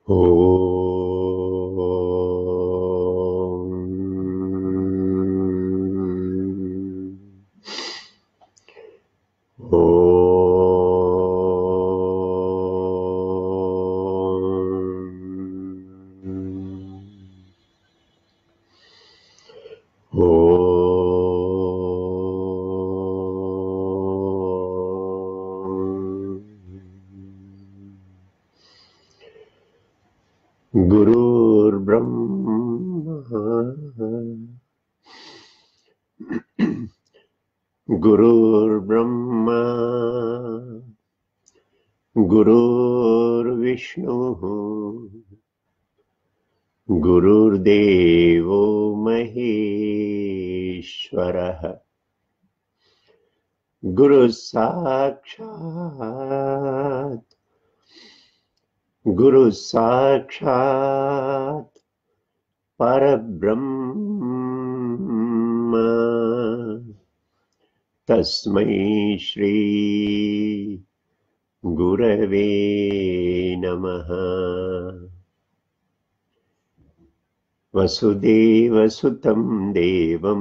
गुरुर्ब्रह्मा गुरुर्विष्णुः गुरुर्देवो महेश्वरः गुरुः साक्षात् परब्रह्म तस्मै श्री गुरवे नमः। वसुदेवसुतं देवं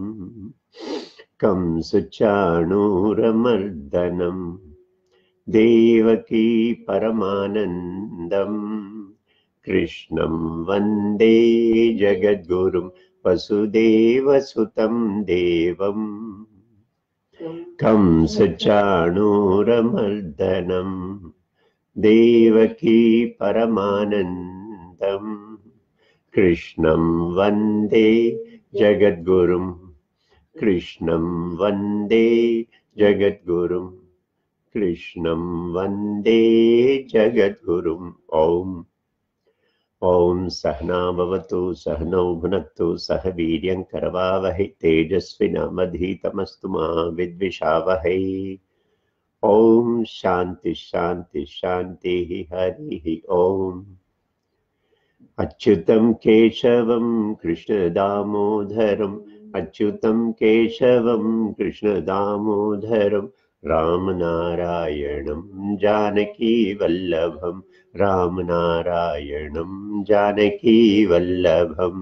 कंसचाणूरमर्दनं देवकी परमानन्दं कृष्णं वन्दे जगद्गुरुं। वसुदेवसुतं देवं कंसचाणूरमर्दनं देवकी परमानन्दं कृष्णं वन्दे जगद्गुरुं। कृष्णं वन्दे जगद्गुरुं। कृष्णं वन्दे जगद्गुरुम्। ॐ सहना भवतु सहनौ भुनक्तु सह वीर्यं करवावहै तेजस्विनामधीतमस्तु मा विद्विषावहै। ॐ शान्ति शान्ति शान्तिः। हरिः ॐ। अच्युतं केशवं कृष्णदामोदरम् अच्युतं केशवं कृष्णदामोदरं रामनारायणं जानकीवल्लभं रामनारायणं जानकीवल्लभम्।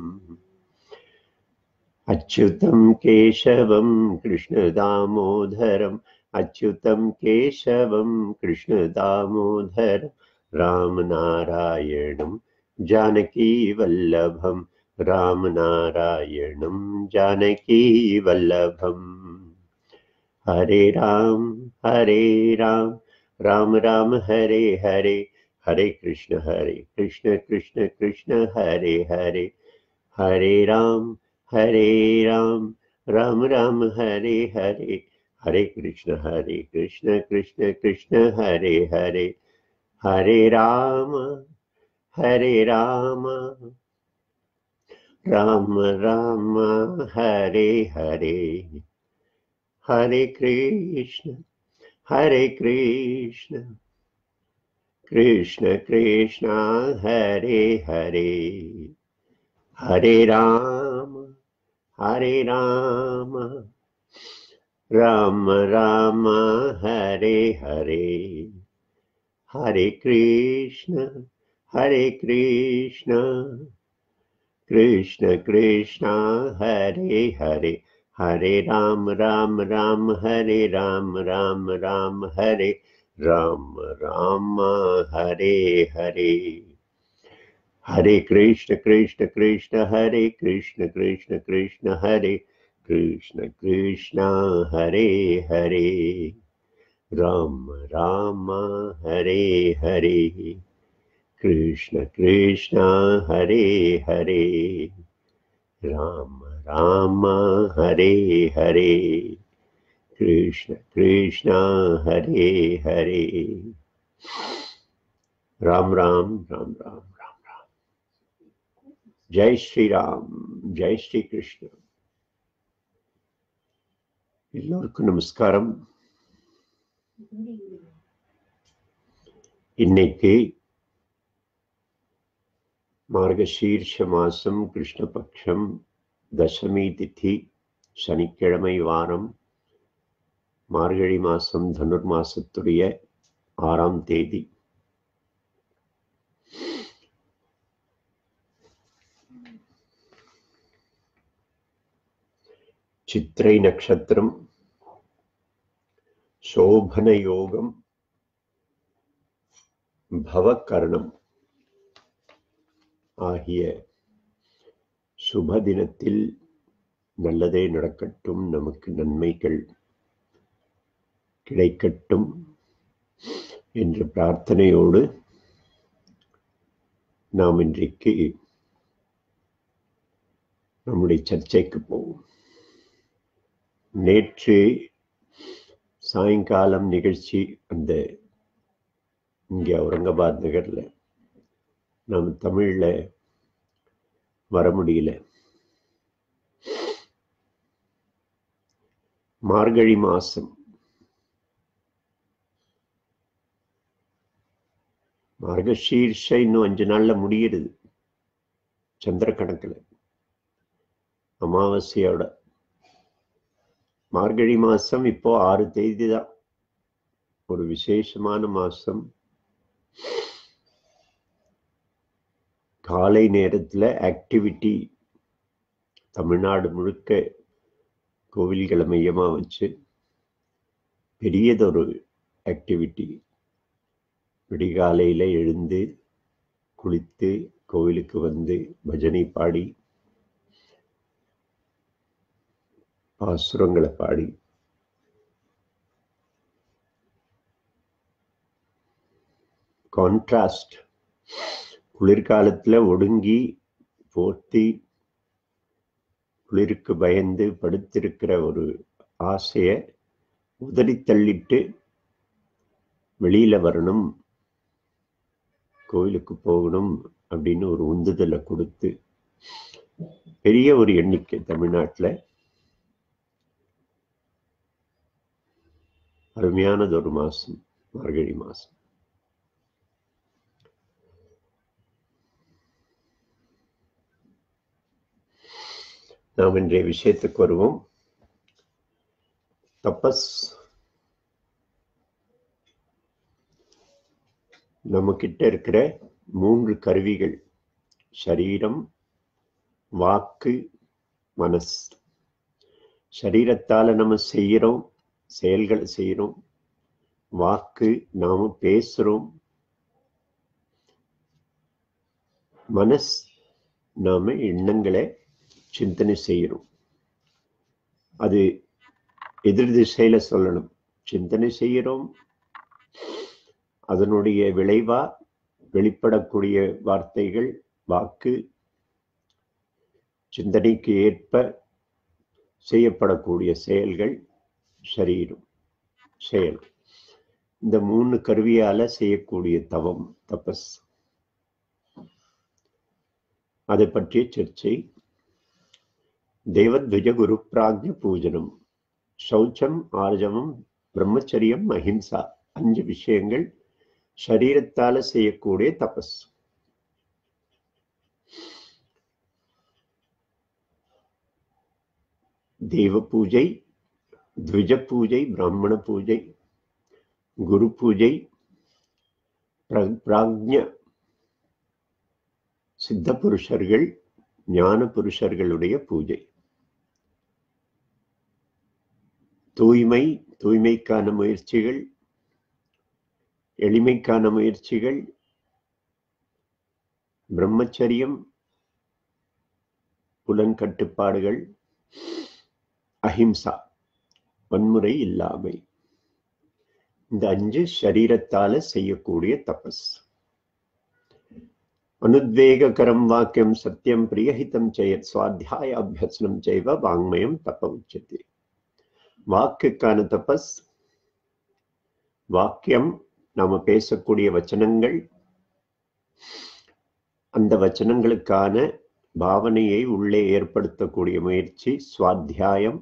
अच्युतं केशवं कृष्णदामोदरम् अच्युतं केशवं कृष्णदामोदरं रामनारायणं जानकीवल्लभं रामनारायणं जानकीवल्लभम्। हरे राम राम राम हरे हरे हरे कृष्ण कृष्ण कृष्ण हरे हरे हरे राम राम राम हरे हरे हरे कृष्ण कृष्ण कृष्ण हरे हरे हरे राम राम राम हरे हरे हरे कृष्ण कृष्ण कृष्ण हरे हरे हरे राम राम राम हरे हरे हरे कृष्ण कृष्ण कृष्ण हरे हरे हरे राम हरे राम राम हरे राम हरे हरे हरे कृष्ण हरे कृष्ण कृष्ण हरे कृष्ण कृष्ण हरे हरे राम हरे हरे कृष्ण कृष्ण हरे हरे राम हरे हरे कृष्ण कृष्ण हरे हरे राम राम राम राम राम राम। जय श्री राम, जय श्री कृष्ण। எல்லோருக்கும் நமஸ்காரம். இன்னைக்கு மார்கசீர்ஷ மாசம் கிருஷ்ணபக்ஷம் தசமி திதி சனிக்கிழமை வாரம் மார்கழி மாசம் தனுர் மாசத்துடைய 6ஆம் தேதி. சித்திரை நட்சத்திரம், சோபன யோகம், பவகரணம் ஆகிய சுப தினத்தில் நல்லதே நடக்கட்டும், நமக்கு நன்மைகள் கிடைக்கட்டும் என்ற பிரார்த்தனையோடு நாம் இன்றைக்கு நம்முடைய சர்ச்சைக்கு போவோம். நேற்று சாயங்காலம் நிகழ்ச்சி அந்த இங்கே அவுரங்காபாத் நகர்ல நாம் தமிழ்ல வர முடியல. மார்கழி மாசம், மார்கசீர்ஷ இன்னும் 5 நாள்ல முடிகிறது. சந்திர கணக்குல அமாவாசையோட மார்கழி மாசம் இப்போ 6 தேதி தான். ஒரு விசேஷமான மாசம். காலை நேரத்துல ஆக்டிவிட்டி தமிழ்நாடு முழுக்க கோவில்களை மையமா வச்சு பெரியதொரு ஆக்டிவிட்டி. விடிகாலையில எழுந்து குளித்து கோவிலுக்கு வந்து பஜனை பாடி பாசுரங்களை பாடி கான்ட்ராஸ்ட், குளிர்காலத்துல ஒடுங்கி போர்த்தி குளிருக்கு பயந்து படுத்திருக்கிற ஒரு ஆசைய உதறி தள்ளிட்டு வெளியில வரணும், கோயிலுக்கு போகணும் அப்படின்னு ஒரு உந்துதலை கொடுத்து பெரிய ஒரு எண்ணிக்கை தமிழ்நாட்டில் அருமையானது ஒரு மாசம் மார்கழி மாசம். நாம் இன்றைய விஷயத்துக்கு வருவோம். தபஸ் நம்ம கிட்ட இருக்கிற 3 கருவிகள்: சரீரம், வாக்கு, மனசு. சரீரத்தால நம்ம செய்யறோம், செயல்களை செய்யறோம். வாக்கு நாம பேசுறோம். மனசு நாம எண்ணங்களை சிந்தனை செய்யறோம். அது எதிர் திசையில சொல்லணும். சிந்தனை செய்யறோம், அதனுடைய விளைவா வெளிப்படக்கூடிய வார்த்தைகள் வாக்கு, சிந்தனைக்கு ஏற்ப செய்யப்படக்கூடிய செயல்கள் சரீரம் செயல். இந்த 3 கருவியால செய்யக்கூடிய தவம் தபஸ். அதை பற்றிய சர்ச்சை. தேவத்விஜ குரு பிராக்ஞ பூஜனம், சௌச்சம், ஆர்ஜவம், பிரம்மச்சரியம், அஹிம்சா. 5 விஷயங்கள் சரீரத்தால செய்யக்கூடிய தபஸ். தேவ பூஜை, த்விஜ பூஜை, பிராமண பூஜை, குரு பூஜை, பிராக்ஞ சித்த புருஷர்கள், ஞான புருஷர்களுடைய பூஜை. தூய்மை, தூய்மைக்கான முயற்சிகள், எளிமைக்கான முயற்சிகள், பிரம்மச்சரியம், புலன் கட்டுப்பாடுகள், அஹிம்சா, வன்முறை இல்லாமை. இந்த 5 சரீரத்தால செய்யக்கூடிய தபஸ். அனுத்வேகரம் வாக்கியம் சத்தியம் பிரியஹிதம் செயத் சுவாத்தியாய அபியசனம் செய்வ வாங்மயம் தப உச்சதே. வாக்குக்கான தபஸ். வாக்கியம் நாம பேசக்கூடிய வச்சனங்கள், அந்த வச்சனங்களுக்கான பாவனையை உள்ளே ஏற்படுத்தக்கூடிய முயற்சி சுவாத்தியாயம்.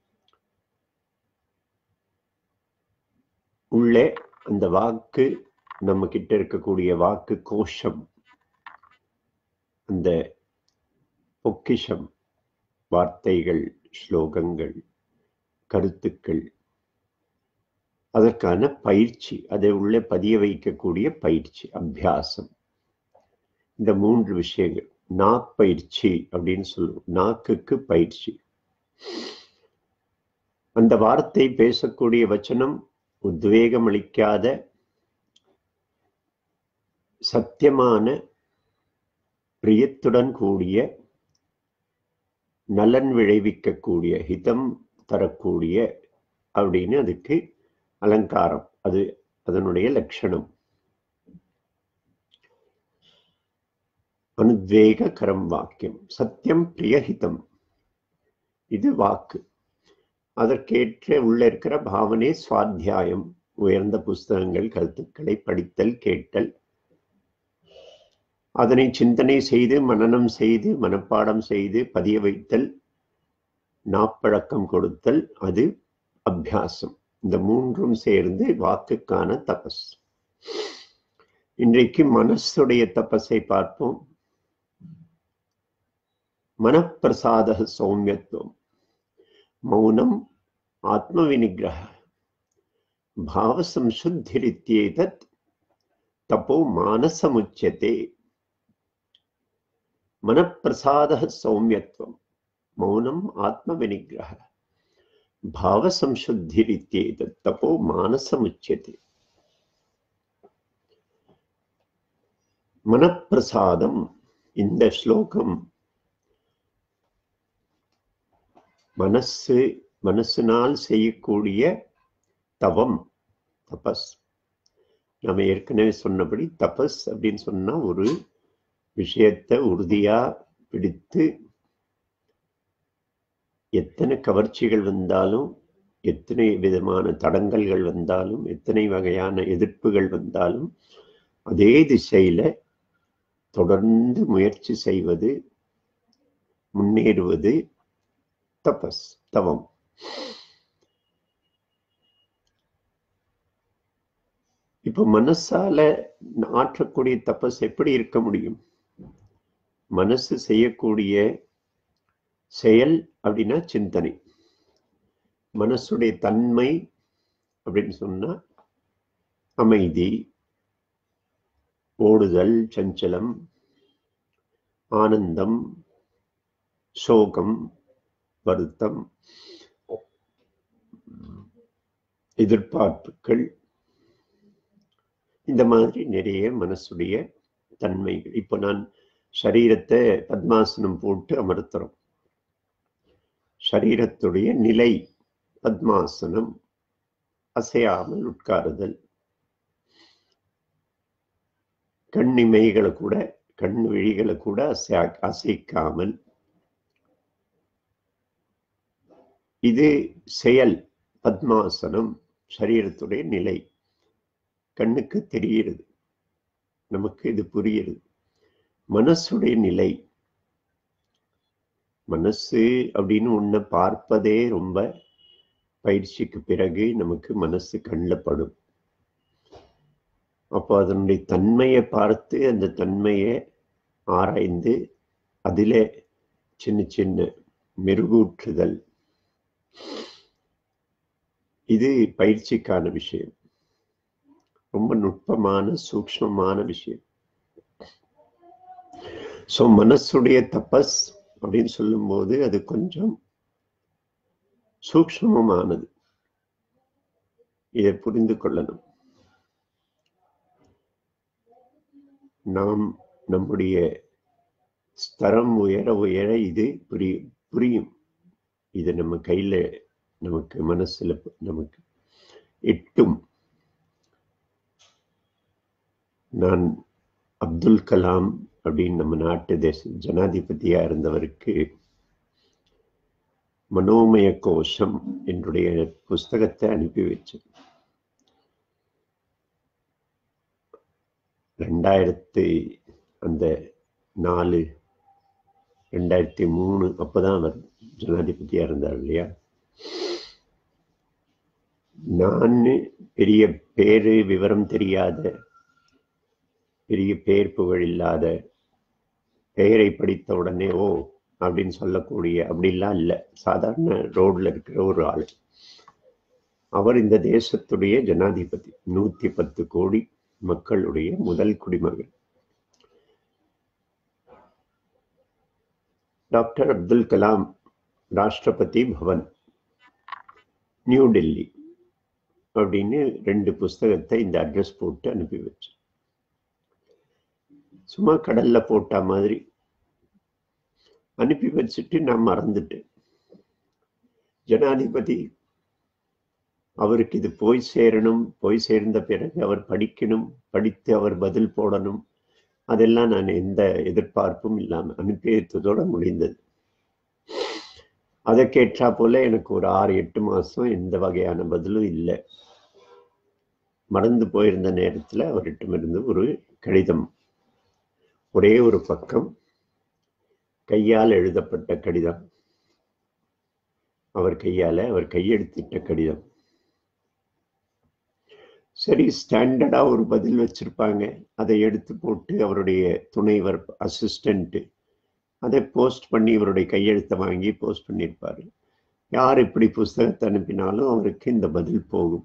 உள்ளே அந்த வாக்கு, நம்ம கிட்ட இருக்கக்கூடிய வாக்கு கோஷம், அந்த பொக்கிஷம், வார்த்தைகள், ஸ்லோகங்கள், கருத்துக்கள், அதற்கான பயிற்சி, அதை உள்ளே பதிய வைக்கக்கூடிய பயிற்சி, அபியாசம். இந்த 3 விஷயங்கள். நாப்பயிற்சி அப்படின்னு சொல்லுவோம். நாக்குக்கு பயிற்சி. அந்த வார்த்தை பேசக்கூடிய வச்சனம் உத்வேகம் அளிக்காத சத்தியமான பிரியத்துடன் கூடிய நலன் விளைவிக்கக்கூடிய ஹிதம் தரக்கூடிய அப்படின்னு அதுக்கு அலங்காரம். அது அதனுடைய லட்சணம். அனுத்வேகரம் வாக்கியம். சத்தியம் பிரியஹிதம் இது வாக்கு. அதற்கேற்ற உள்ள இருக்கிற பாவனை சுவாத்தியாயம், உயர்ந்த புஸ்தகங்கள் கருத்துக்களை படித்தல் கேட்டல், அதனை சிந்தனை செய்து மனனம் செய்து மனப்பாடம் செய்து பதிய வைத்தல், நாப்பழக்கம் கொடுத்தல், அது அபியாசம். இந்த மூன்றும் சேர்ந்து வாக்குக்கான தபஸ். இன்றைக்கு மனசுடைய தபஸை பார்ப்போம். மனப்பிரசாத சௌமியத்துவம், மௌனம், ஆத்ம விநிகிரஹ, பாவ சம்சுத்திரித்யேதத் தபோ மானசமுச்யதே. மனப்பிரசாத சௌமியத்துவம், மௌனம், ஆத்ம விநிகிரஹ, பாவ சம்சுத்திரித்யேதத் தபோ மானசமுச்யதே. மனப்பிரசாதம். இந்த ஸ்லோகம் மனசினால் செய்யக்கூடிய தவம், தபஸ். நம்ம ஏற்கனவே சொன்னபடி தபஸ் அப்படின்னு சொன்னா ஒரு விஷயத்தை உறுதியா பிடித்து எத்தனை கவர்ச்சிகள் வந்தாலும், எத்தனை விதமான தடங்கல்கள் வந்தாலும், எத்தனை வகையான எதிர்ப்புகள் வந்தாலும் அதே திசையில தொடர்ந்து முயற்சி செய்வது, முன்னேறுவது தபஸ், தவம். இப்ப மனசால ஆற்றக்கூடிய தபஸ் எப்படி இருக்க முடியும்? மனசு செய்யக்கூடிய செயல் அப்படின்னா சிந்தனை. மனசுடைய தன்மை அப்படின்னு சொன்னா அமைதி, ஓடுதல், சஞ்சலம், ஆனந்தம், சோகம், வருத்தம், எதிர்பார்ப்புகள், இந்த மாதிரி நிறைய மனசுடைய தன்மைகள். இப்போ நான் சரீரத்தை பத்மாசனம் போட்டு அமர்த்துறோம். சரீரத்துடைய நிலை பத்மாசனம், அசையாமல் உட்காருதல். கண்ணிமைகளை கூட, கண் விழிகளை கூட அசைக்காமல். இது செயல், பத்மாசனம், சரீரத்துடைய நிலை. கண்ணுக்கு தெரிகிறது, நமக்கு இது புரியுது. மனசுடைய நிலை, மனசு அப்படின்னு ஒன்ன பார்ப்பதே ரொம்ப பயிற்சிக்கு பிறகு நமக்கு மனசு கண்ணில் படும். அப்போ அதனுடைய தன்மையை பார்த்து அந்த தன்மையை ஆராய்ந்து அதில் சின்ன சின்ன மெருகூற்றுதல், இது பயிற்சிக்கான விஷயம். ரொம்ப நுட்பமான சூக்ஷ்மமான விஷயம். ஸோ மனசுடைய தபஸ் அப்படின்னு சொல்லும்போது அது கொஞ்சம் சூக்ஷ்மமானது. இதை புரிந்து கொள்ளணும். நாம் நம்முடைய ஸ்தரம் உயர உயர இது புரியும். இது நம்ம கையில, நமக்கு மனசுல நமக்கு எட்டும். நான் அப்துல் கலாம் அப்படின்னு நம்ம நாட்டு ஜனாதிபதியா இருந்தவருக்கு மனோமய கோஷம் என்னுடைய புஸ்தகத்தை அனுப்பி வச்சேன். 2003 அப்பதான் அவர் ஜனாதிபதியா இருந்தார் இல்லையா. நான் பெரிய பேரு விவரம் தெரியாத, பெரிய பேர் புகழ் இல்லாத, பெயரை படித்த உடனே ஓ அப்படின்னு சொல்லக்கூடிய அப்படிலாம் இல்லை. சாதாரண ரோட்ல இருக்கிற ஒரு ஆள். அவர் இந்த தேசத்துடைய ஜனாதிபதி. 110 கோடி மக்களுடைய முதல் குடிமகன் டாக்டர் அப்துல் கலாம். ராஷ்டிரபதி பவன் நியூ டெல்லி அப்படின்னு 2 புஸ்தகத்தை இந்த அட்ரஸ் போட்டு அனுப்பி வச்சு, சும்மா கடல்ல போட்ட மாதிரி அனுப்பி வச்சுட்டு நான் மறந்துட்டேன். ஜனாதிபதி அவருக்கு இது போய் சேரணும், போய் சேர்ந்த பிறகு அவர் படிக்கணும், படித்து அவர் பதில் போடணும், அதெல்லாம் நான் எந்த எதிர்பார்ப்பும் இல்லாம அனுப்பி வைத்ததோட முடிந்தது. அதை கேட்டா போல எனக்கு ஒரு 6-8 மாசம் எந்த வகையான பதிலும் இல்லை. மறந்து போயிருந்த நேரத்துல அவரிடமிருந்து ஒரு கடிதம், ஒரே ஒரு பக்கம் கையால் எழுதப்பட்ட கடிதம், அவர் கையால அவர் கையெழுத்திட்ட கடிதம். சரி, ஸ்டாண்டர்டா ஒரு பதில் வச்சிருப்பாங்க, அதை எடுத்து போட்டு அவருடைய துணைவர் அசிஸ்டன்ட் அதை போஸ்ட் பண்ணி இவருடைய கையெழுத்தை வாங்கி போஸ்ட் பண்ணியிருப்பாரு. யார் இப்படி புஸ்தகத்தை அனுப்பினாலும் அவருக்கு இந்த பதில் போகும்.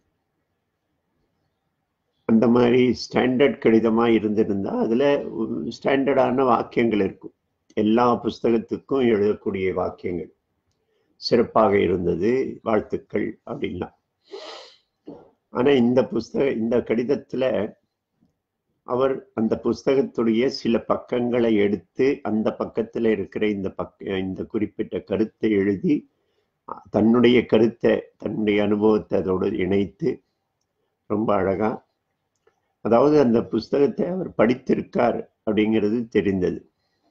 அந்த மாதிரி ஸ்டாண்டர்ட் கடிதமா இருந்திருந்தா அதுல ஸ்டாண்டர்டான வாக்கியங்கள் இருக்கும். எல்லா புஸ்தகத்துக்கும் எழுதக்கூடிய வாக்கியங்கள் சிறப்பாக இருந்தது, வாழ்த்துக்கள் அப்படின்லாம். ஆனா இந்த கடிதத்துல அவர் அந்த புஸ்தகத்துடைய சில பக்கங்களை எடுத்து அந்த பக்கத்துல இருக்கிற இந்த குறிப்பிட்ட கருத்தை எழுதி தன்னுடைய கருத்தை, தன்னுடைய அனுபவத்தை அதோடு இணைத்து ரொம்ப அழகா, அதாவது அந்த புஸ்தகத்தை அவர் படித்திருக்கார் அப்படிங்கிறது தெரிந்தது.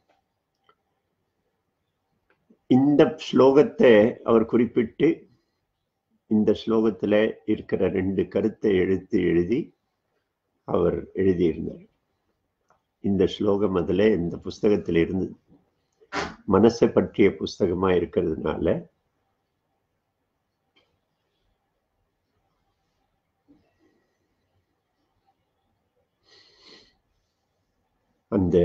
இந்த ஸ்லோகத்தை அவர் குறிப்பிட்டு இந்த ஸ்லோகத்துல இருக்கிற 2 கருத்தை எழுதி அவர் எழுதியிருந்தார். இந்த ஸ்லோகம் அதுல இந்த புஸ்தகத்தில் இருந்தது. மனசை பற்றிய புஸ்தகமா இருக்கிறதுனால அந்த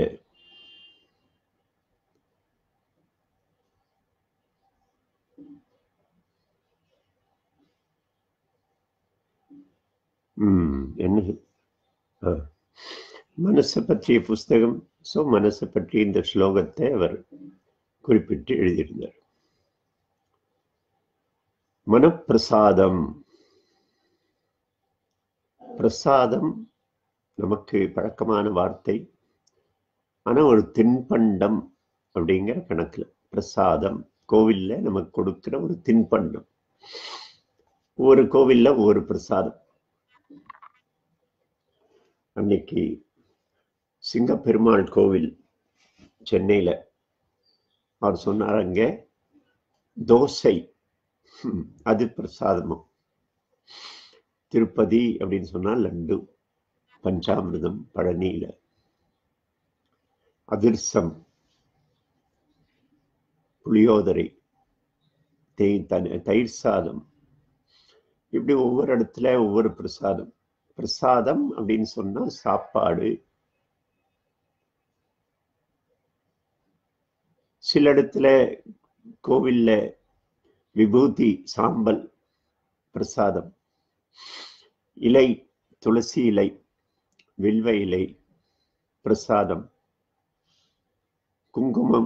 என்னது மனசை பற்றிய புஸ்தகம். சோ மனசை பற்றி இந்த ஸ்லோகத்தை அவர் குறிப்பிட்டு எழுதியிருந்தார். மனப்பிரசாதம். பிரசாதம் நமக்கு பழக்கமான வார்த்தை, ஆனா ஒரு தின்பண்டம் அப்படிங்கிற கணக்குல பிரசாதம் கோவில்ல நமக்கு கொடுக்கிற ஒரு தின்பண்டம். ஒவ்வொரு கோவில்ல ஒவ்வொரு பிரசாதம். அன்னைக்கு சிங்கப்பெருமாள் கோவில் சென்னையில அவர் சொன்னார், அங்க தோசை அது பிரசாதமும். திருப்பதி அப்படின்னு சொன்னா லட்டு, பஞ்சாமிர்தம் பழனியில, அதிர்சம், புளியோதரை, தயிர் சாதம், இப்படி ஒவ்வொரு இடத்துல ஒவ்வொரு பிரசாதம். பிரசாதம் அப்படின்னு சொன்னா சாப்பாடு. சில இடத்துல கோவில்ல விபூதி சாம்பல் பிரசாதம், இலை, துளசி இலை, வில்வ இலை பிரசாதம், குங்குமம்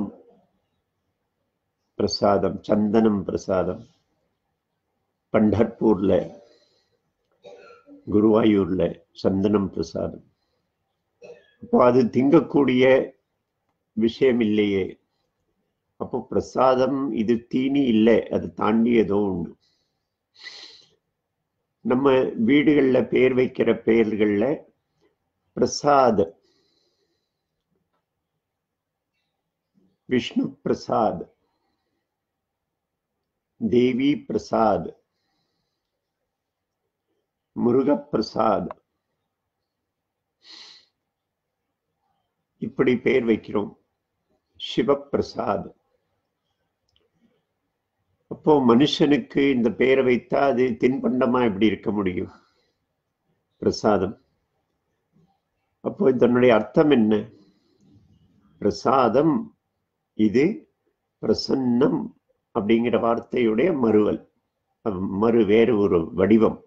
பிரசாதம், சந்தனம் பிரசாதம். பண்டர்பூர்ல, குருவாயூர்ல சந்தனம் பிரசாதம். அப்போ அது திங்கக்கூடிய விஷயம் இல்லையே. அப்போ பிரசாதம் இது தீனி இல்லை, அது தாண்டி ஏதோ ஒண்ணு. நம்ம வீடுகள்ல பேர் வைக்கிற பெயர்கள்ல பிரசாத், விஷ்ணு பிரசாத், தேவி பிரசாத், முருகப்பிரசாத், இப்படி பேர் வைக்கிறோம். சிவப்பிரசாத். அப்போ மனுஷனுக்கு இந்த பெயரை வைத்தா அது தின்பண்டமா எப்படி இருக்க முடியும்? பிரசாதம். அப்போ இதனுடைய அர்த்தம் என்ன? பிரசாதம் இது பிரசன்னம் அப்படிங்கிற வார்த்தையுடைய மறுவல், வேறு ஒரு வடிவம்.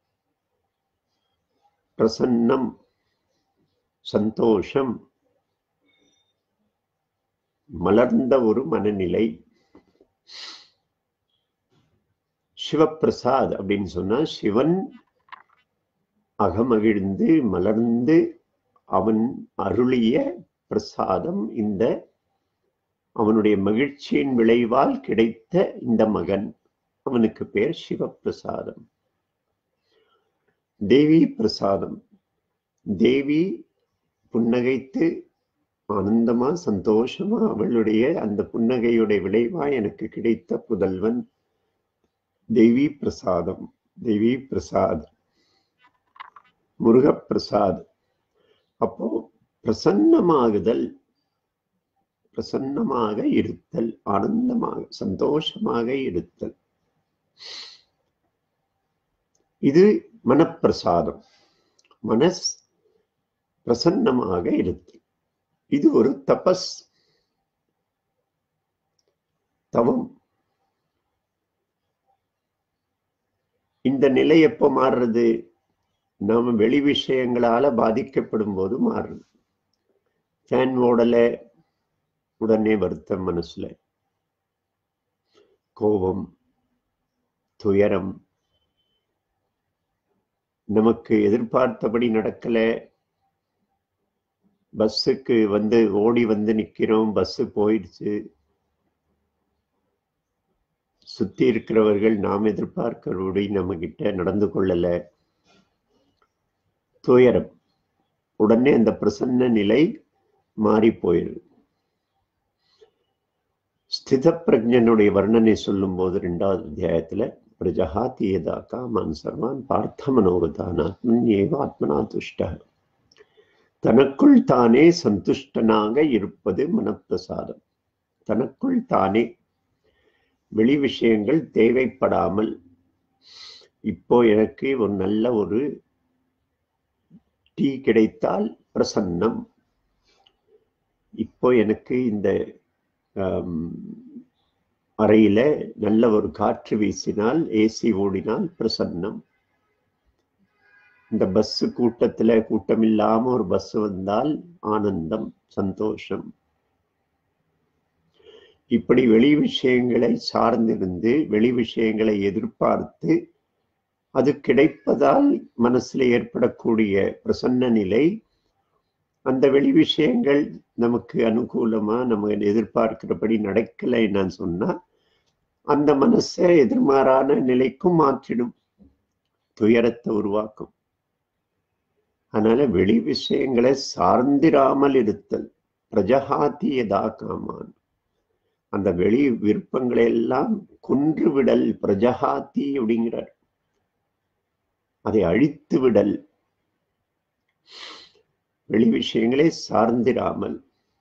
பிரசன்னம் சந்தோஷம், மலர்ந்த ஒரு மனநிலை. சிவப்பிரசாத் அப்படின்னு சொன்னா சிவன் அகமகிழ்ந்து மலர்ந்து அவன் அருளிய பிரசாதம், இந்த அவனுடைய மகிழ்ச்சியின் விளைவால் கிடைத்த இந்த மகன், அவனுக்கு பேர் சிவப்பிரசாதம். தேவி பிரசாதம், தேவி புன்னகைத்து ஆனந்தமா சந்தோஷமா அவளுடைய அந்த புன்னகையுடைய விளைவா எனக்கு கிடைத்த புதல்வன் தேவி பிரசாதம். தேவி பிரசாத், முருகப்பிரசாத். அப்போ பிரசன்னமாகுதல், பிரசன்னமாக இருத்தல், ஆனந்தமாக சந்தோஷமாக இருத்தல், இது மனப்பிரசாதம். மனஸ் பிரசன்னமாக இருத்தல், இது ஒரு தபஸ், தவம். இந்த நிலை எப்போ மாறுறது? நாம வெளி விஷயங்களால பாதிக்கப்படும் போது மாறுறது. ஃபேன் ஓடல, உடனே வருத்தம் மனசுல, கோபம், துயரம், நமக்கு எதிர்பார்த்தபடி நடக்கல, பஸ்ஸுக்கு ஓடி வந்து நிக்கிறோம், பஸ் போயிடுச்சு, சுத்தி இருக்கிறவர்கள் நாம் எதிர்பார்க்கிறபடி நம்ம கிட்ட நடந்து கொள்ளல, துயரம். உடனே அந்த பிரசன்ன நிலை மாறி போயிடுது. ஸ்தித பிரஜனுடைய வர்ணனை சொல்லும் போது 2வது அத்தியாயத்துல பிரஜஹாதி யதா காமான் சர்வான் பார்த்த மனோகதான் ஆத்மன்யேவ ஆத்மனா துஷ்டः, தனக்குள் தானே சந்துஷ்டனாக இருப்பது மனப்பிரசாதம். தனக்குள் தானே, வெளி விஷயங்கள் தேவைப்படாமல், இப்போ எனக்கு ஒரு நல்ல ஒரு டீ கிடைத்தால் பிரசன்னம், இப்போ எனக்கு இந்த அறையில நல்ல ஒரு காற்று வீசினால், ஏசி ஓடினால் பிரசன்னம், இந்த பஸ் கூட்டத்துல கூட்டம் இல்லாம ஒரு பஸ் வந்தால் ஆனந்தம், சந்தோஷம். இப்படி வெளி விஷயங்களை சார்ந்திருந்து, வெளி விஷயங்களை எதிர்பார்த்து அது கிடைப்பதால் மனசுல ஏற்படக்கூடிய பிரசன்ன நிலை, அந்த வெளி விஷயங்கள் நமக்கு அனுகூலமா நம்ம எதிர்பார்க்கிறபடி நடக்கலைன்னு சொன்னா அந்த மனசை எதிர்மாறான நிலைக்கும் மாற்றிடும், துயரத்தை உருவாக்கும். அதனால வெளி விஷயங்களை சார்ந்திராமல் இருத்தல், பிரஜஹாதி யதா காமான், அந்த வெளி விருப்பங்களை எல்லாம் கொன்று விடல், பிரஜஹாதி அப்படிங்கிறார், அதை அழித்து விடல். வெளி விஷயங்களை சார்ந்திராமல்,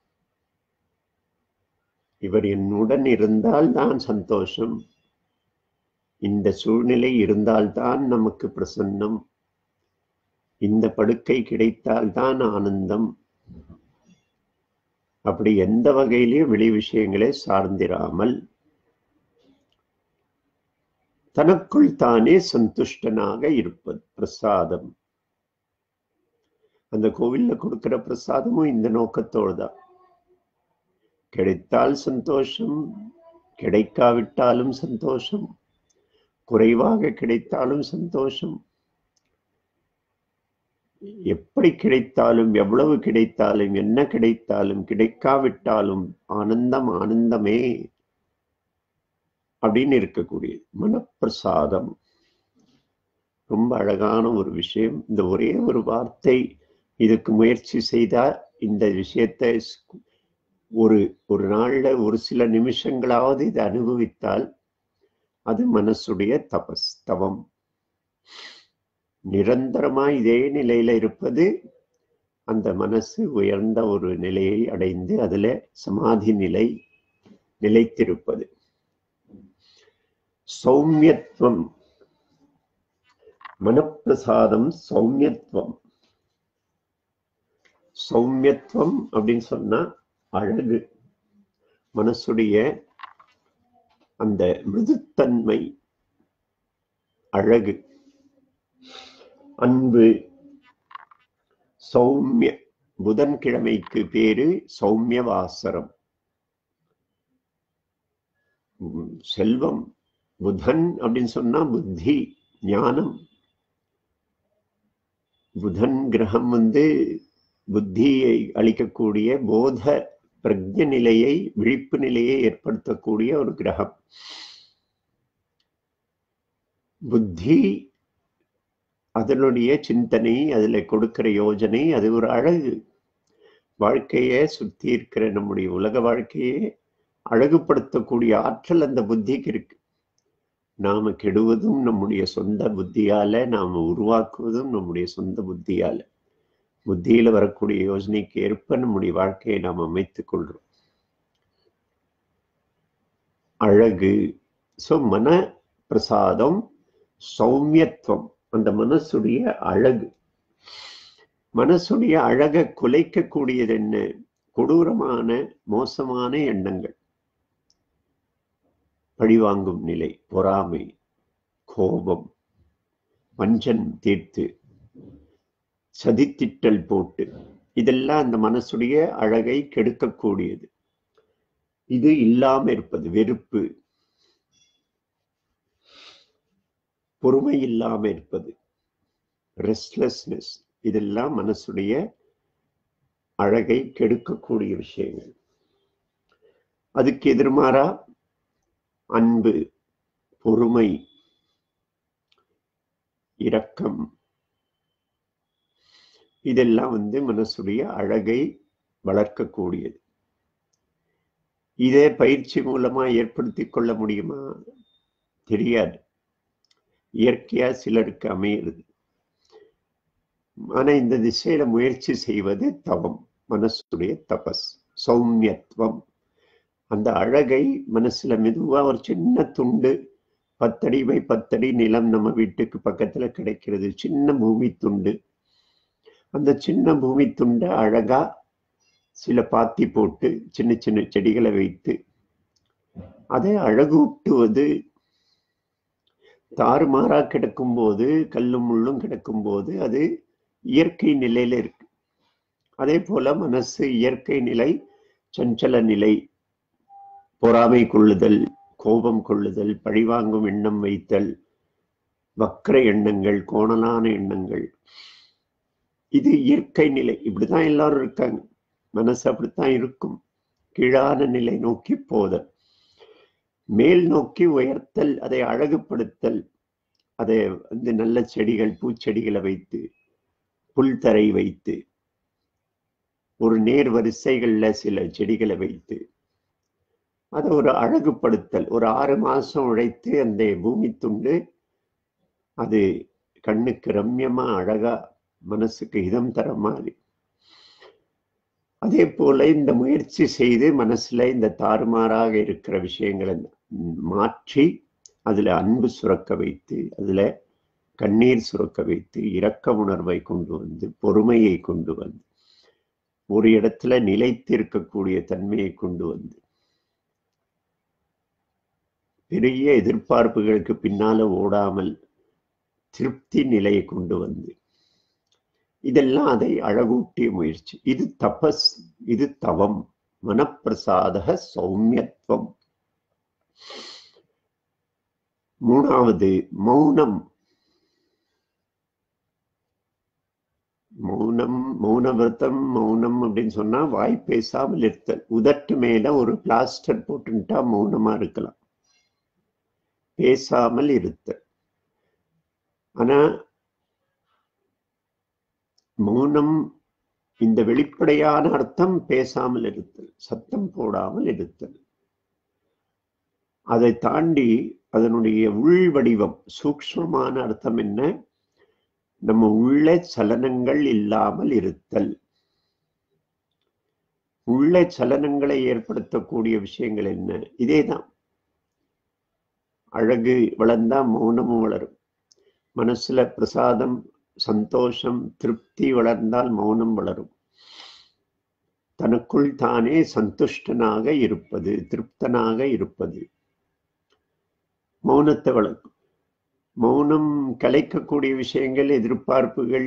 இவர் என்னுடன் இருந்தால் தான் சந்தோஷம், இந்த சூழ்நிலை இருந்தால்தான் நமக்கு பிரசன்னம், இந்த படுக்கை கிடைத்தால்தான் ஆனந்தம், அப்படி எந்த வகையிலையும் வெளி விஷயங்களை சார்ந்திராமல் தனக்குள் தானே சந்துஷ்டனாக இருப்பது பிரசாதம். அந்த கோவில்ல கொடுக்கிற பிரசாதமும் இந்த நோக்கத்தோடு தான். கிடைத்தால் சந்தோஷம், கிடைக்காவிட்டாலும் சந்தோஷம், குறைவாக கிடைத்தாலும் சந்தோஷம், எப்படி கிடைத்தாலும், எவ்வளவு கிடைத்தாலும், என்ன கிடைத்தாலும், கிடைக்காவிட்டாலும் ஆனந்தம் ஆனந்தமே அப்படின்னு இருக்கக்கூடிய மனப்பிரசாதம். ரொம்ப அழகான ஒரு விஷயம். இந்த ஒரே ஒரு வார்த்தை, இதுக்கு முயற்சி செய்தா இந்த விஷயத்தை ஒரு நாள்ல ஒரு சில நிமிஷங்களாவது இதை அனுபவித்தால் அது மனசுடைய தபஸ், தவம். நிரந்தரமா இதே நிலையில இருப்பது அந்த மனசு உயர்ந்த ஒரு நிலையை அடைந்து அதுல சமாதி நிலை நிலைத்திருப்பது. சௌமியத்துவம், மனப்பிரசாதம் சௌமியத்துவம். சௌமியத்துவம் அப்படின்னு சொன்னா அழகு, மனசுடைய அந்த மிருதுத்தன்மை, அழகு, அன்பு. சௌமிய, புதன்கிழமைக்கு பேரு சௌமிய வாசரம். செல்வம், புதன் அப்படின்னு சொன்னா புத்தி, ஞானம். புதன் கிரகம் புத்தியை அளிக்கக்கூடிய போத பிரஜ்ஞ நிலையை, விழிப்பு நிலையை ஏற்படுத்தக்கூடிய ஒரு கிரகம். புத்தி, அதனுடைய சிந்தனை, அதுல கொடுக்கிற யோஜனை, அது ஒரு அழகு. வாழ்க்கையை சுத்தி இருக்கிற நம்முடைய உலக வாழ்க்கையை அழகுபடுத்தக்கூடிய ஆற்றல் அந்த புத்திக்கு இருக்கு. நாம கெடுவதும் நம்முடைய சொந்த புத்தியால, நாம உருவாக்குவதும் நம்முடைய சொந்த புத்தியால. புத்தியில வரக்கூடிய யோசனைக்கு ஏற்ப நம்முடைய வாழ்க்கையை நாம் அமைத்துக் கொள்றோம். அழகு. சோ மன பிரசாதம், சௌமியத்துவம், அந்த மனசுடைய அழகு. மனசுடைய அழகை குலைக்கக்கூடியது என்ன? கொடூரமான மோசமான எண்ணங்கள், பழிவாங்கும் நிலை, பொறாமை, கோபம், வஞ்சன் தீர்த்து, சதித்திட்டல் போட்டு, இதெல்லாம் அந்த மனசுடைய அழகை கெடுக்கக்கூடியது. இது இல்லாம இருப்பது, வெறுப்பு, பொறுமை இல்லாம இருப்பது, ரெஸ்ட்லெஸ்னஸ், இதெல்லாம் மனசுடைய அழகை கெடுக்கக்கூடிய விஷயங்கள். அதுக்கு எதிர்மாறா அன்பு, பொறுமை, இரக்கம், இதெல்லாம் மனசுடைய அழகை வளர்க்கக்கூடியது. இதே பயிற்சி மூலமா ஏற்படுத்தி கொள்ள முடியுமா? தெரியாது. இயற்கையா சிலருக்கு அமையிறது. ஆனா இந்த திசையில முயற்சி செய்வது தவம், மனசுடைய தபஸ், சௌமியத்துவம். அந்த அழகை மனசுல மெதுவா ஒரு சின்ன துண்டு, 10 அடி பை 10 அடி நிலம் நம்ம வீட்டுக்கு பக்கத்துல கிடைக்கிறது, சின்ன பூமி துண்டு. அந்த சின்ன பூமி துண்டை அழகா சில பாத்தி போட்டு சின்ன சின்ன செடிகளை வைத்து அதை அழகூட்டுவது. தாறுமாறா கிடக்கும் போது, கல்லும் முள்ளும் கிடக்கும் போது அது இயற்கை நிலையில இருக்கு. அதே போல மனசு இயற்கை நிலை, சஞ்சல நிலை, பொறாமை கொள்ளுதல், கோபம் கொள்ளுதல், பழிவாங்கும் எண்ணம் வைத்தல், வக்ர எண்ணங்கள், கோணலான எண்ணங்கள், இது இயற்கை நிலை. இப்படிதான் எல்லாரும் இருக்காங்க. மனசு அப்படித்தான் இருக்கும். கீழான நிலை நோக்கி போதல், மேல் நோக்கி உயர்த்தல், அதை அழகுபடுத்தல். அதை நல்ல செடிகள், பூச்செடிகளை வைத்து, புல்தரை வைத்து, ஒரு நேர் வரிசைகள்ல சில செடிகளை வைத்து அதை ஒரு அழகுபடுத்தல். ஒரு 6 மாசம் உழைத்து அந்த பூமி துண்டு அது கண்ணுக்கு ரம்யமா, அழகா, மனசுக்கு இதம் தர மாதிரி. அதே போல இந்த முயற்சி செய்து மனசுல இந்த தாறுமாறாக இருக்கிற விஷயங்களை மாற்றி அதுல அன்பு சுரக்க வைத்து, அதுல கண்ணீர் சுரக்க வைத்து, இரக்க உணர்வை கொண்டு வந்து, பொறுமையை கொண்டு வந்து, ஒரு இடத்துல நிலைத்து இருக்கக்கூடிய தன்மையை கொண்டு வந்து, பெரிய எதிர்பார்ப்புகளுக்கு பின்னால ஓடாமல் திருப்தி நிலையை கொண்டு வந்து, இதெல்லாம் அதை அழகூட்டிய முயற்சி. இது தபஸ், இது தவம். மனப்பிரசாத சௌமியத்துவம். மூணாவது மௌனம். மௌனம், மௌனவிரதம், மௌனம் அப்படின்னு சொன்னா வாய் பேசாமல் இருத்தல். உதட்டு மேல ஒரு பிளாஸ்டர் போட்டுட்டா மௌனமா இருக்கலாம், பேசாமல் இருத்தல். ஆனா மௌனம் இந்த வெளிப்படையான அர்த்தம் பேசாமல் இருத்தல், சத்தம் போடாமல் இருத்தல். அதை தாண்டி அதனுடைய உள் வடிவம், சூக்ஷ்மமான அர்த்தம் என்ன? நம்ம உள்ள சலனங்கள் இல்லாமல் இருத்தல். உள்ள சலனங்களை ஏற்படுத்தக்கூடிய விஷயங்கள் என்ன? இதேதான். அழகு வளர்ந்தா மௌனமும் வளரும். மனசுல பிரசாதம், சந்தோஷம், திருப்தி வளர்ந்தால் மௌனம் வளரும். தனக்குள் தானே சந்துஷ்டனாக இருப்பது, திருப்தனாக இருப்பது மௌனத்தை வளர்க்கும். மௌனம் கலைக்கக்கூடிய விஷயங்கள், எதிர்பார்ப்புகள்,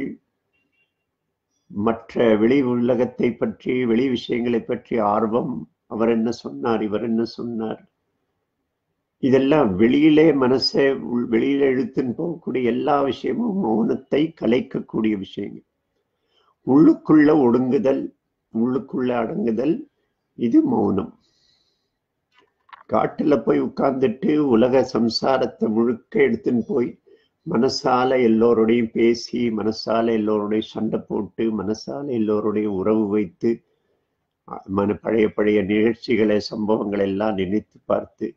மற்ற வெளி உலகத்தை பற்றி, வெளி விஷயங்களை பற்றி ஆர்வம், அவர் என்ன சொன்னார், இவர் என்ன சொன்னார், இதெல்லாம் வெளியிலே மனசை வெளியில இழுத்துன்னு போகக்கூடிய எல்லா விஷயமும் மௌனத்தை கலைக்கக்கூடிய விஷயங்கள். உள்ளுக்குள்ள ஒடுங்குதல், உள்ளுக்குள்ள அடங்குதல், இது மௌனம். காட்டுல போய் உட்கார்ந்துட்டு உலக சம்சாரத்தை முழுக்க எடுத்துன்னு போய் மனசால எல்லோருடையும் பேசி, மனசால எல்லோருடையும் சண்டை போட்டு, மனசால எல்லோருடையும் உறவு வைத்து, பழைய பழைய நிகழ்ச்சிகளை சம்பவங்கள் எல்லாம் நினைத்து பார்த்து,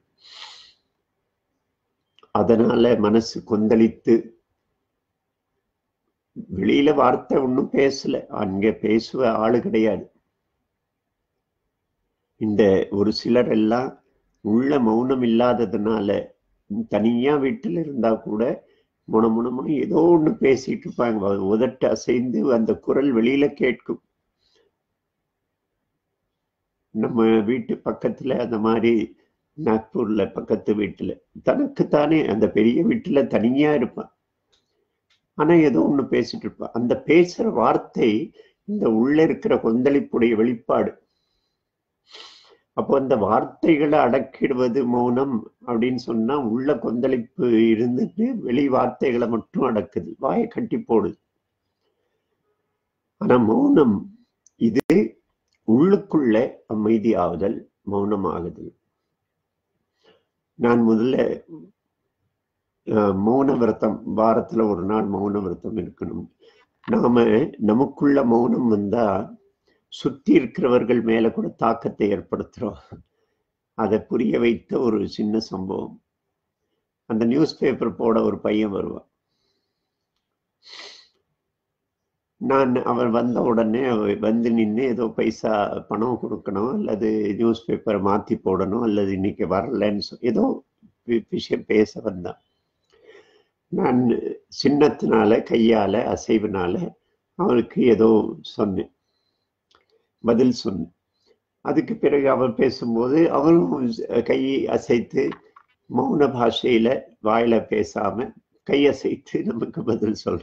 அதனால மனசு கொந்தளித்து, வெளியில வார்த்தை ஒன்றும் பேசல, அங்க பேசுவ ஆளு கிடையாது. இந்த ஒரு சிலர் எல்லாம் உள்ள மௌனம் இல்லாததுனால தனியா வீட்டுல இருந்தா கூட முணமுணமுணு ஏதோ ஒண்ணு பேசிட்டு இருப்பாங்க. உதட்டு அசைந்து அந்த குரல் வெளியில கேட்கும். நம்ம வீட்டு பக்கத்துல அந்த மாதிரி நாக்பூர்ல பக்கத்து வீட்டுல தனக்குத்தானே அந்த பெரிய வீட்டுல தனியா இருப்பான். ஆனா ஏதோ ஒண்ணு பேசிட்டு இருப்பான். அந்த பேசுற வார்த்தை இந்த உள்ள இருக்கிற கொந்தளிப்புடைய வெளிப்பாடு. அப்போ அந்த வார்த்தைகளை அடக்கிடுவது மௌனம் அப்படின்னு சொன்னா உள்ள கொந்தளிப்பு இருந்துட்டு வெளி வார்த்தைகளை மட்டும் அடக்குது, வாயை கட்டி போடுது. ஆனா மௌனம் இது உள்ளுக்குள்ள அமைதியாகுதல், மௌனமாகுது. நான் முதல்ல மௌன விரதம், வாரத்துல ஒரு நாள் மௌன விரதம் இருக்கணும். நாம நமக்குள்ள மௌனம் வந்தா சுத்தி இருக்கிறவர்கள் மேல கூட தாக்கத்தை ஏற்படுத்துறோம். அதை புரிய வைத்த ஒரு சின்ன சம்பவம். அந்த நியூஸ் பேப்பர் போட ஒரு பையன் வருவான். அவர் வந்த உடனே வந்து நின்று ஏதோ பைசா பணம் கொடுக்கணும், அல்லது நியூஸ் பேப்பரை மாத்தி போடணும், அல்லது இன்னைக்கு வரலன்னு ஏதோ விஷயம் பேச வந்தான். நான் சின்னத்தினால கையால அசைவுனால அவருக்கு ஏதோ சொன்னேன், பதில் சொன்னேன். அதுக்கு பிறகு அவர் பேசும்போது அவரும் கையை அசைத்து மௌன பாஷையில வாயில பேசாம கையசைத்து நமக்கு பதில் சொல்ற.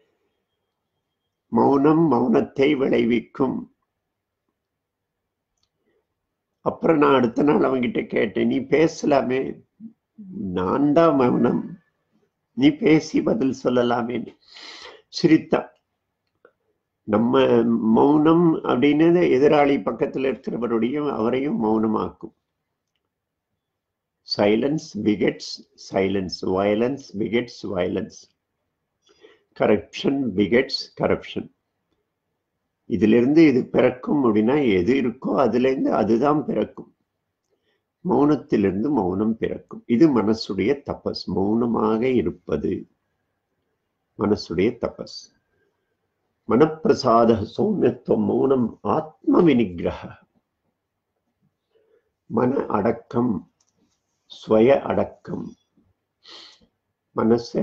மௌனம் மௌனத்தை விளைவிக்கும். அப்புறம் நான் அடுத்த நாள் அவங்கிட்ட கேட்டேன், நீ பேசலாமே, நான் தான் மௌனம், நீ பேசி பதில் சொல்லலாமே. சிரித்தான். நம்ம மௌனம் அப்படின்னு எதிராளி பக்கத்துல இருக்கிறவருடைய அவரையும் மௌனமாக்கும். Silence begets silence, violence begets violence, corruption begets corruption. இதுல இருந்து இது பிறக்கும் அப்படின்னா எது இருக்கோ அதுல இருந்து அதுதான் பிறக்கும். மௌனத்திலிருந்து மௌனம் பிறக்கும். இது மனசுடைய தபஸ். மௌனமாக இருப்பது மனசுடைய தபஸ். மனப்பிரசாத சௌமியத்துவம் மௌனம் ஆத்ம வினிகிரக. மன அடக்கம், ஸ்வய அடக்கம், மனசை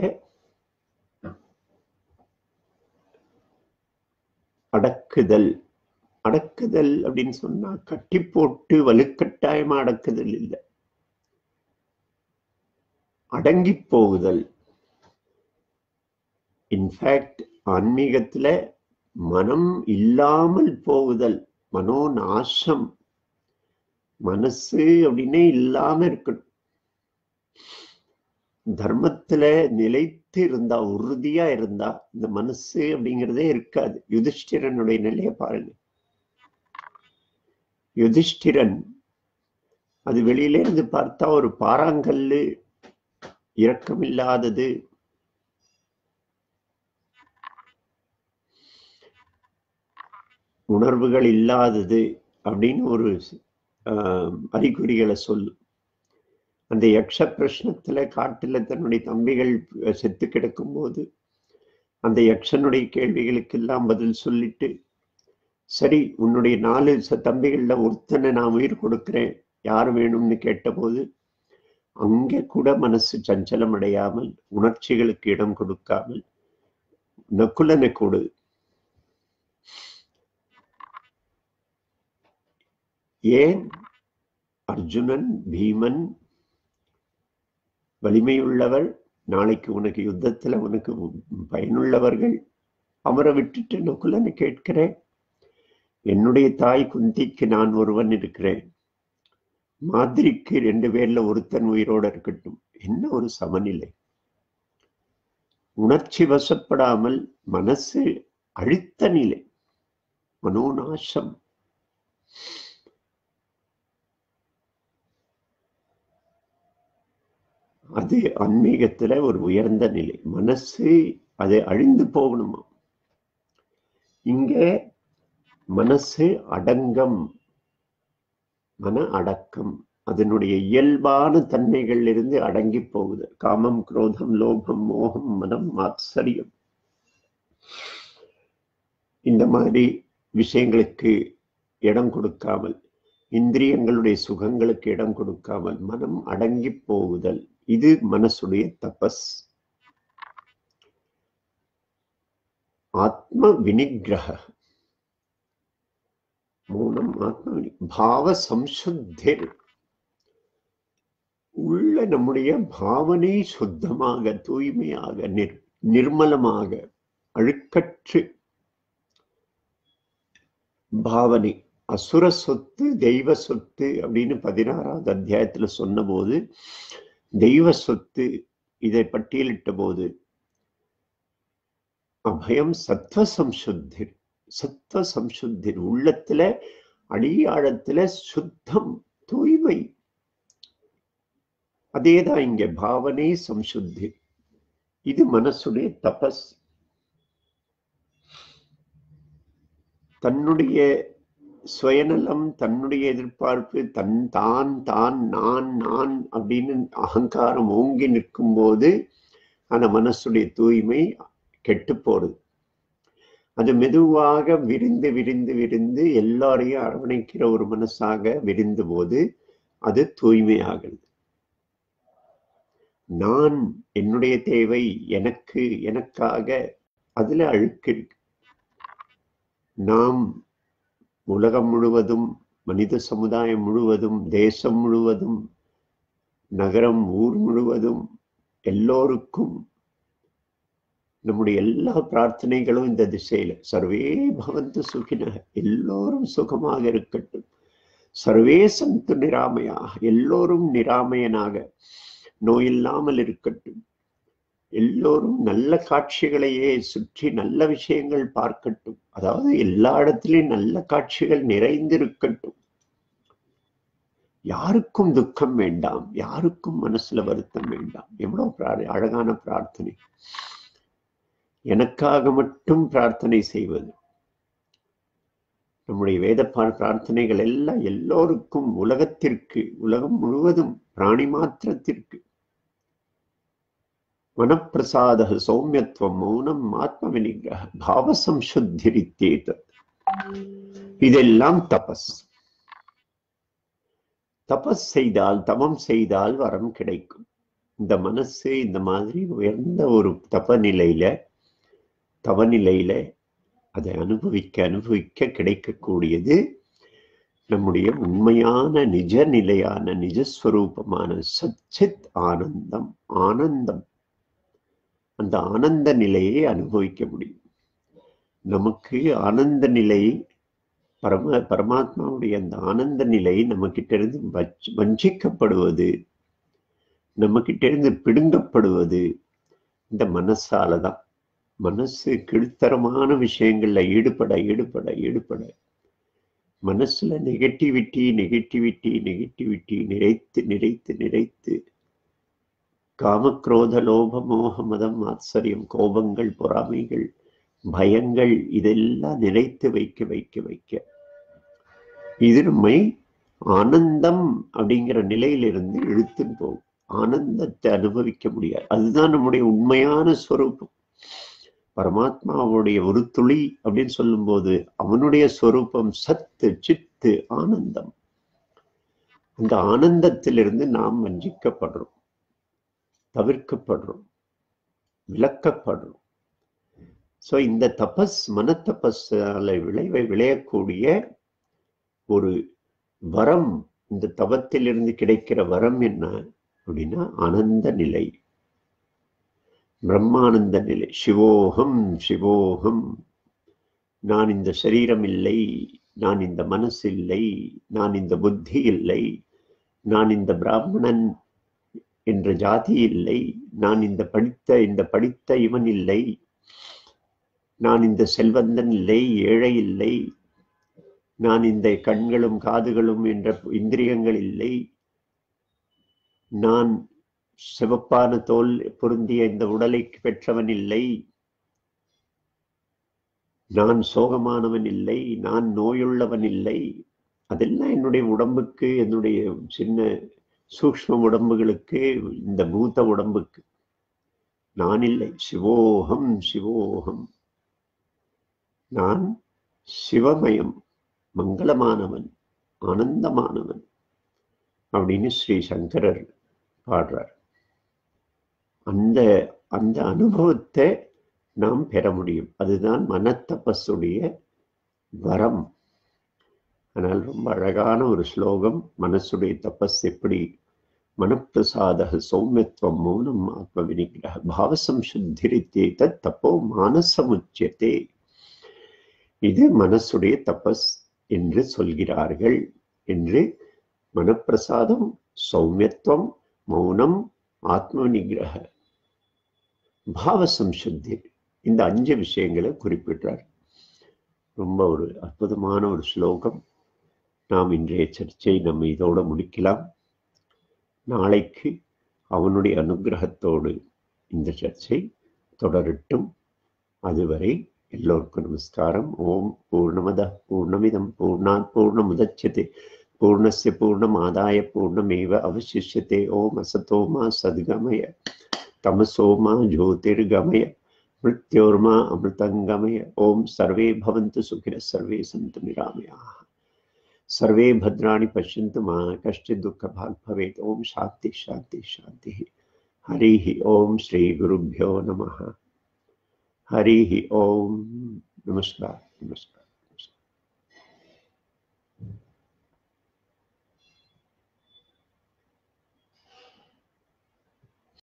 அடக்குதல். அடக்குதல் அப்படின்னு சொன்னா கட்டி போட்டு வலுக்கட்டாயமா அடக்குதல் இல்லை, அடங்கி போகுதல். இன்ஃபேக்ட் ஆன்மீகத்துல மனம் இல்லாமல் போகுதல், மனோநாசம். மனசு அப்படின்னே இல்லாம இருக்கணும். தர்மத்துல நிலைத்து இருந்தா, உறுதியா இருந்தா இந்த மனசு அப்படிங்கிறதே இருக்காது. யுதிஷ்டிரனுடைய நிலையை பாருங்க. யுதிஷ்டிரன் அது வெளியில இருந்து பார்த்தா ஒரு பாறாங்கல்லு, இரக்கமில்லாதது, உணர்வுகள் இல்லாதது அப்படின்னு ஒரு அறிகுறிகளை சொல்லும். அந்த யக்ஷ பிரஷ்னத்துல காட்டுல தன்னுடைய தம்பிகள் செத்து கிடக்கும் போது அந்த யக்ஷனுடைய கேள்விகளுக்கெல்லாம் பதில் சொல்லிட்டு, சரி உன்னுடைய 4 தம்பிகள்ல ஒருத்தனை நான் உயிர் கொடுக்கிறேன், யார் வேணும்னு கேட்டபோது அங்கே கூட மனசு சஞ்சலம் அடையாமல், உணர்ச்சிகளுக்கு இடம் கொடுக்காமல் நக்குலனை கொடு. ஏன் அர்ஜுனன், பீமன் வலிமையுள்ளவர், நாளைக்கு உனக்கு யுத்தத்துல உனக்கு பயனுள்ளவர்கள், அவரை விட்டுட்டு நகுலனை கேட்கிறேன். என்னுடைய தாய் குந்திக்கு நான் ஒருவன் இருக்கிறேன், மாதிரிக்கு 2 பேர்ல ஒருத்தன் உயிரோட இருக்கட்டும். என்ன ஒரு சமநிலை! உணர்ச்சி வசப்படாமல் மனசு அழுத்த நிலை, மனோநாசம். அது ஆன்மீகத்துல ஒரு உயர்ந்த நிலை. மனசு அது அழிந்து போகணுமா. இங்க மனசு அடங்கம், மன அடக்கம், அதனுடைய இயல்பான தன்மைகள் இருந்து அடங்கி போகுது. காமம், குரோதம், லோபம், மோகம், மதம், மாத்சரியம், இந்த மாதிரி விஷயங்களுக்கு இடம் கொடுக்காமல், இந்திரியங்களுடைய சுகங்களுக்கு இடம் கொடுக்காமல் மனம் அடங்கி போகுதல், இது மனசுடைய தபஸ். ஆத்ம வினிகிரக, மௌனம் ஆத்ம பாவ சம்சுத்திர், உள்ள நம்முடைய பாவனை சுத்தமாக, தூய்மையாக, நிர்மலமாக, அழுக்கற்று பாவனை. அசுர சொத்து தெய்வ சொத்து அப்படின்னு 16வது அத்தியாயத்துல சொன்ன போது, தெய்வ சொத்து இதை பட்டியலிட்ட போது அபயம் சத்வ சம்சுத்திர், சத்வ சம்சுத்திர், உள்ளத்துல அடியாழத்துல சுத்தம், தூய்மை. அதேதான் இங்க பாவனை சம்சுத்தி. இது மனசுடைய தபஸ். தன்னுடைய சுயநலம், தன்னுடைய எதிர்பார்ப்பு, தான் தான் நான் நான் அப்படின்னு அகங்காரம் ஓங்கி நிற்கும் போது அந்த மனசுடைய தூய்மை கெட்டு போறது. அது மெதுவாக விரிந்து விரிந்து விரிந்து எல்லாரையும் அரவணைக்கிற ஒரு மனசாக விரிந்த போது அது தூய்மையாகிறது. நான், என்னுடைய தேவை, எனக்கு, எனக்காக, அதுல அழுக்கு இருக்கு. நாம் உலகம் முழுவதும், மனித சமுதாயம் முழுவதும், தேசம் முழுவதும், நகரம், ஊர் முழுவதும், எல்லோருக்கும் நம்முடைய எல்லா பிரார்த்தனைகளும் இந்த திசையில. சர்வே பவந்து சுகினக, எல்லோரும் சுகமாக இருக்கட்டும். சர்வே சந்து நிராமையாக, எல்லோரும் நிராமையனாக, நோயில்லாமல் இருக்கட்டும். எல்லோரும் நல்ல காட்சிகளையே சுற்றி நல்ல விஷயங்கள் பார்க்கட்டும். அதாவது எல்லா இடத்திலும் நல்ல காட்சிகள் நிறைந்திருக்கட்டும். யாருக்கும் துக்கம் வேண்டாம், யாருக்கும் மனசுல வருத்தம் வேண்டாம். எவ்வளவு அழகான பிரார்த்தனை! எனக்காக மட்டும் பிரார்த்தனை செய்வது. நம்முடைய வேத பிரார்த்தனைகள் எல்லாம் எல்லோருக்கும், உலகத்திற்கு, உலகம் முழுவதும், பிராணி மாத்திரத்திற்கு. மனப்பிரசாத, சௌமியத்துவம், மௌனம், ஆத்ம வினிகிரக, பாவ சம்சுத்திரித்தேதத். இதெல்லாம் தபஸ். தபஸ் செய்தால், தவம் செய்தால் வரம் கிடைக்கும். இந்த மனசு இந்த மாதிரி உயர்ந்த ஒரு தவநிலையில அதை அனுபவிக்க அனுபவிக்க கிடைக்கக்கூடியது நம்முடைய உண்மையான நிஜ நிலையான நிஜஸ்வரூபமான சச்சித் ஆனந்தம். ஆனந்தம், அந்த ஆனந்த நிலையை அனுபவிக்க முடியும். நமக்கு ஆனந்த நிலை, பரமாத்மாவுடைய அந்த ஆனந்த நிலை நம்ம கிட்ட இருந்து வஞ்சிக்கப்படுவது, நம்ம கிட்ட இருந்து பிடுங்கப்படுவது இந்த மனசாலதான். மனசு கீழ்த்தரமான விஷயங்கள்ல ஈடுபட ஈடுபட ஈடுபட மனசுல நெகட்டிவிட்டி நெகட்டிவிட்டி நெகட்டிவிட்டி நிறைத்து நிறைத்து நிறைத்து காமக்ரோத லோப மோக மதம் ஆச்சரியம், கோபங்கள், பொறாமைகள், பயங்கள், இதெல்லாம் நிறைத்து வைக்க வைக்க வைக்க இது நம்மை ஆனந்தம் அப்படிங்கிற நிலையிலிருந்து இழுத்துன்னு போகும். ஆனந்தத்தை அனுபவிக்க முடியாது. அதுதான் நம்முடைய உண்மையான ஸ்வரூபம். பரமாத்மாவுடைய ஒரு துளி அப்படின்னு சொல்லும் போது அவனுடைய ஸ்வரூபம் சத்து, சித்து, ஆனந்தம். அந்த ஆனந்தத்திலிருந்து நாம் வஞ்சிக்கப்படுறோம், தவிர்க்கப்படுறோம், விலக்கப்படுறோம். சோ இந்த தபஸ், மன தபஸால விளையக்கூடிய ஒரு வரம், இந்த தவத்திலிருந்து கிடைக்கிற வரம் என்ன அப்படின்னா ஆனந்த நிலை, பிரம்மானந்த நிலை. சிவோகம் சிவோகம், நான் இந்த சரீரம் இல்லை, நான் இந்த மனசு இல்லை, நான் இந்த புத்தி இல்லை, நான் இந்த பிராமணன் என்ற ஜாதி இல்லை, நான் இந்த படித்த இவன் இல்லை, நான் இந்த செல்வந்தன் இல்லை, ஏழை இல்லை, நான் இந்த கண்களும் காதுகளும் என்ற இந்திரியங்கள் இல்லை, நான் சிவப்பான தோல் பொருந்திய இந்த உடலை பெற்றவன் இல்லை, நான் சோகமானவன் இல்லை, நான் நோயுள்ளவன் இல்லை. அதெல்லாம் என்னுடைய உடம்புக்கு, என்னுடைய சின்ன சூக்ஷ்ம உடம்புகளுக்கு, இந்த பூத உடம்புக்கு. நான் இல்லை. சிவோகம் சிவோகம். நான் சிவமயம், மங்களமானவன், ஆனந்தமானவன் அப்படின்னு ஸ்ரீ சங்கரர் பாடுறார். அந்த அந்த அனுபவத்தை நாம் பெற முடியும். அதுதான் மனத்தபஸுடைய வரம். ஆனால் ரொம்ப அழகான ஒரு ஸ்லோகம். மனசுடைய தபஸ் எப்படி? மனப்பிரசாத சௌமியத்துவம் மௌனம் ஆத்ம வினிகிரக பாவசம்சுத்திரித்தே தப்போ மானசமுச்சியத்தே. இது மனசுடைய தபஸ் என்று சொல்கிறார்கள். என்று மனப்பிரசாதம், சௌமியத்துவம், மௌனம், ஆத்ம வினிகிரக, பாவசம்சுத்தி, இந்த 5 விஷயங்களை குறிப்பிட்டார். ரொம்ப ஒரு அற்புதமான ஒரு ஸ்லோகம். நாம் இன்றைய சர்ச்சை நம்ம இதோட முடிக்கலாம். நாளைக்கு அவனுடைய அனுகிரகத்தோடு இந்த சர்ச்சை தொடரட்டும். அதுவரை எல்லோருக்கும் நமஸ்காரம். ஓம் பூர்ணமத பூர்ணமிதம் பூர்ணாத் பூர்ணமுதச்யதே பூர்ணஸ்ய பூர்ணமாதாய பூர்ணமேவ அவசிஷ்யதே. ஓம் அசதோமா சத்கமய தமசோமா ஜோதிர்கமய மிருத்யோர்மா அமிர்தங்கமய. ஓம் சர்வே பவந்து சுகினः சர்வே சந்து நிராமயாः सर्वे भद्राणि पश्यन्तु मा कश्चित् दुःखभाग् भवेत्. ओम शांति शांति शांति. हरिः ओम श्री गुरुभ्यो नमः. हरिः ओम. नमस्कार नमस्कार.